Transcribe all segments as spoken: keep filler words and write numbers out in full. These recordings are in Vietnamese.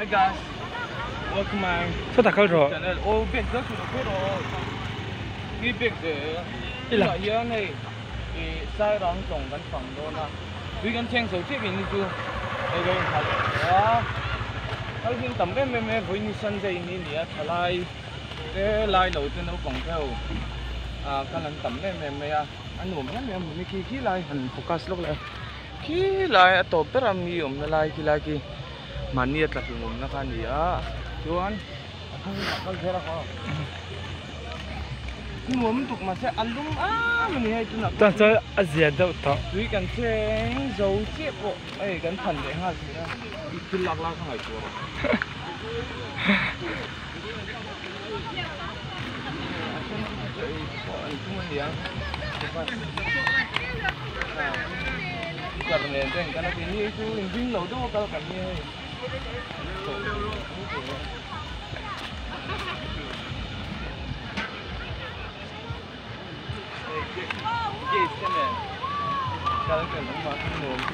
Hi guys, welcome my Sao ta khâu rồi? channel. Oh, big rất là tốt rồi. Cái big để là hiện này thì sai rong trồng gần phòng đó nè. Vì gần trang số chiếc mình chú, đây đây thật đó. Ở hiện tầm bên bên bên với như sân dây như này thật lại cái lại đầu tiên nó còn theo à cái lần tầm bên bên bên anh muốn nhắn em mình khi khi lại hình focus lúc lại khi lại tổ bếp làm gì om lại khi lại khi mania tak ngum na kan dia chuan athang kal thera ko ngum tuk ma se alung a mani hai tuna ta cho azia đâu ta wi kan cheng zo che bo ai kan than le ha si na i kil lak lak hai chu karena itu karena ini itu limbing laut itu kalau kami yes kan ya kalau kan makan nom tu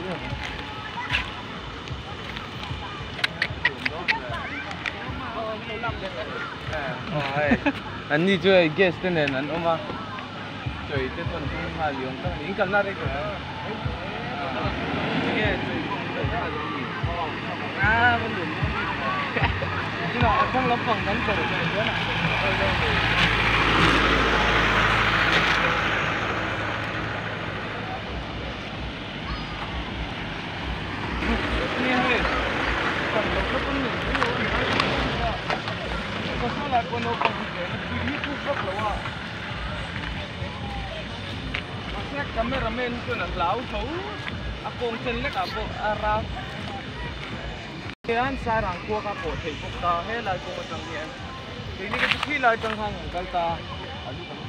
anh đi chơi guest thế này anh ông à chơi tới tuần trung hà liồng các những cần ra đây cả à bên đường nhưng mà không lắm phần đánh cầu này nữa này còn nó có con người có sao lại con nó còn cái nó cứ rất là mà cameraman itu nak lau tahu aku ngsen lek apa arah kian sarang ku ka ko thei pok ta he lai ko tang ni ini ke thi lai tang hang kal ta alu kan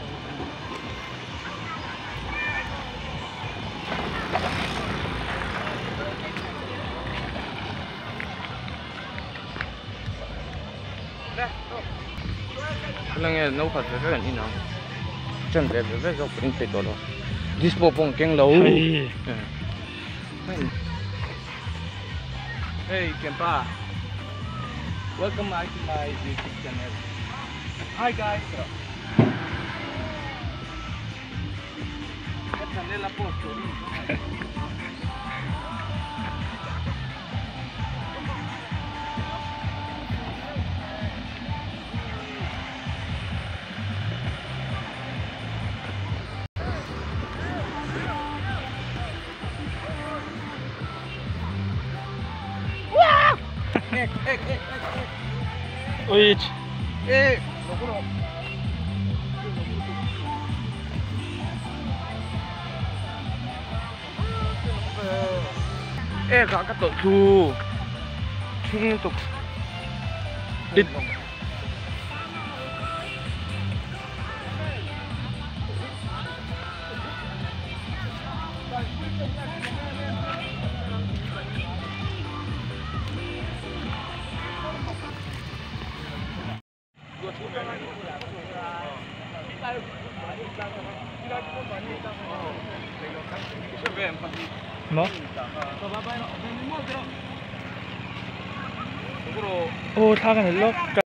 Lang ya nấu phật phải cái gì nào chân đẹp phải cái cái phải to đó this popong keng lâu hey Kempa, welcome back to my YouTube channel. Hi guys, cái channel là post story. Oi, eh, no puedo. Eh, kakak tuh tuh, cuma tuh. Mo? Oh, tha kan lo